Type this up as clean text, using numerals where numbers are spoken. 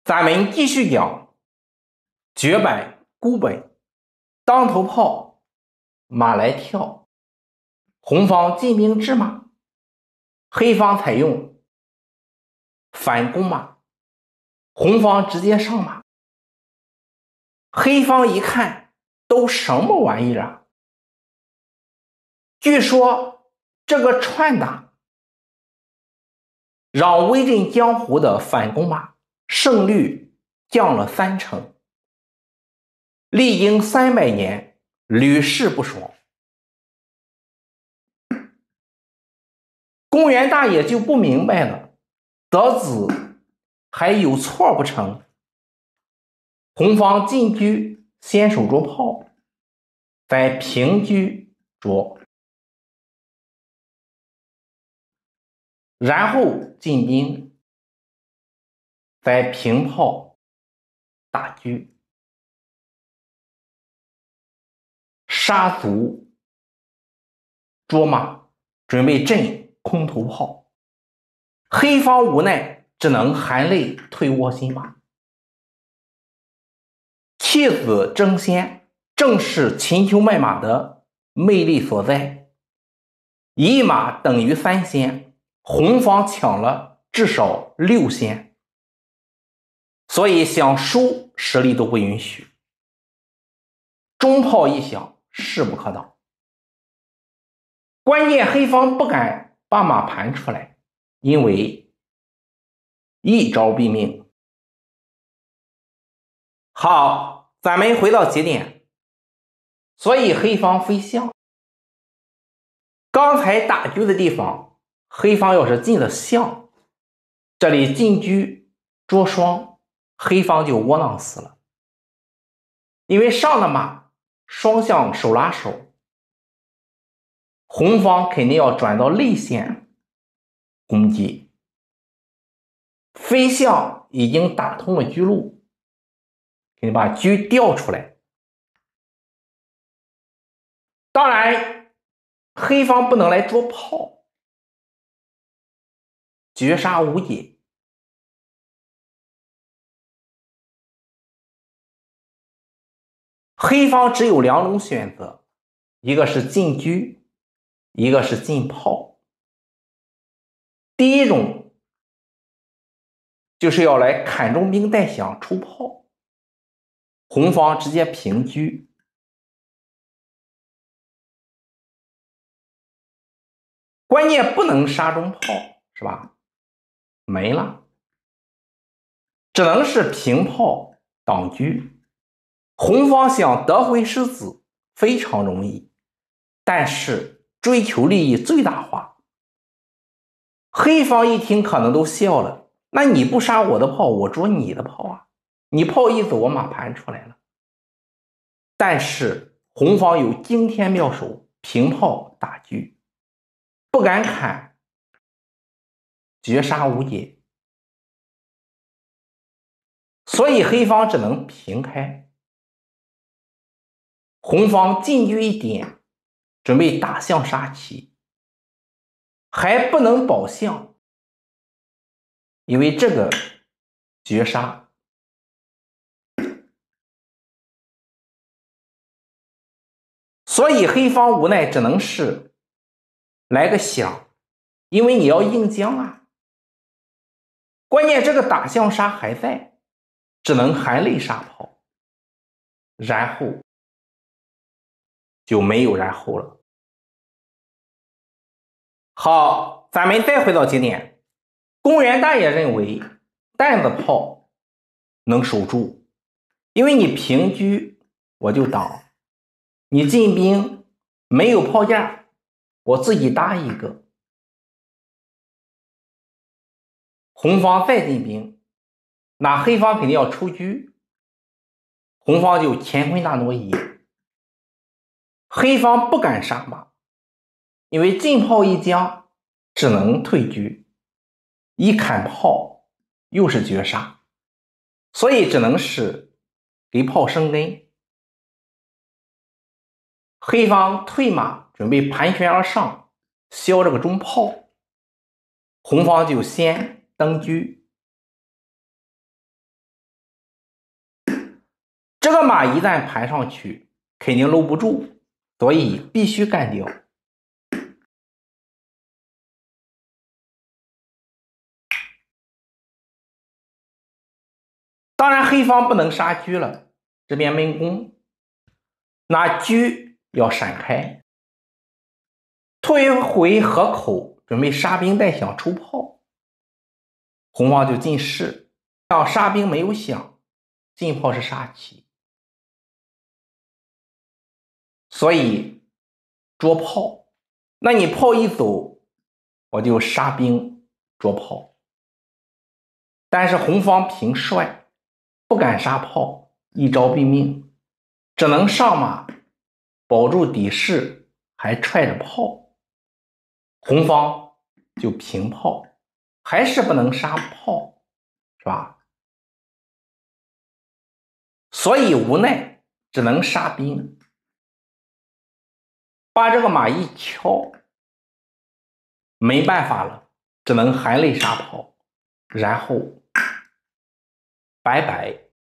咱们继续讲绝版孤本，当头炮，马来跳。红方进兵制马，黑方采用反攻马，红方直接上马。黑方一看，都什么玩意儿啊？据说这个串打让威震江湖的反攻马胜率降了30%，历经300年，屡试不爽。公园大爷就不明白了，德子还有错不成？红方进车先手着炮，再平车着，然后进兵，再平炮打车，杀卒捉马，准备震空头炮。黑方无奈，只能含泪退卧新马。弃子争先，正是秦琼卖马的魅力所在。一马等于3先，红方抢了至少6先，所以想输实力都不允许。中炮一响，势不可挡。关键黑方不敢把马盘出来，因为一招毙命。好，咱们回到节点，所以黑方飞象。刚才打车的地方，黑方要是进了象，这里进车捉双，黑方就窝囊死了。因为上了马，双向手拉手，红方肯定要转到内线攻击。飞象已经打通了车路，给你把车调出来。当然黑方不能来捉炮，绝杀无解。黑方只有2种选择，一个是进车，一个是进炮。第一种就是要来砍中兵带响出炮，红方直接平车。关键不能杀中炮，是吧？没了，只能是平炮挡车。红方想得回失子非常容易，但是追求利益最大化。黑方一听可能都笑了，那你不杀我的炮，我捉你的炮啊！你炮一走，我马盘出来了。但是红方有惊天妙手，平炮打车，不敢砍，绝杀无解，所以黑方只能平开。红方进车一点，准备打象杀棋，还不能保象，因为这个绝杀。所以黑方无奈只能是来个响，因为你要硬将啊。关键这个打象杀还在，只能含泪杀炮，然后就没有然后了。好，咱们再回到节点，公园大爷认为担子炮能守住，因为你平车我就挡，你进兵没有炮架，我自己搭一个。红方再进兵，那黑方肯定要出车，红方就乾坤大挪移。黑方不敢杀马，因为进炮一将只能退车，一砍炮又是绝杀，所以只能是给炮生根。黑方退马准备盘旋而上，削这个中炮，红方就先登车。 这个马一旦盘上去，肯定搂不住，所以必须干掉。当然黑方不能杀车了，这边闷攻，那车要闪开，退回河口，准备杀兵带响抽炮，红方就进士，让杀兵没有响，进炮是杀棋，所以捉炮。那你炮一走，我就杀兵捉炮。但是红方平帅，不敢杀炮，一招毙命，只能上马保住底势，还踹着炮。红方就平炮，还是不能杀炮，是吧？所以无奈只能杀兵，把这个马一敲，没办法了，只能含泪杀炮，然后拜拜。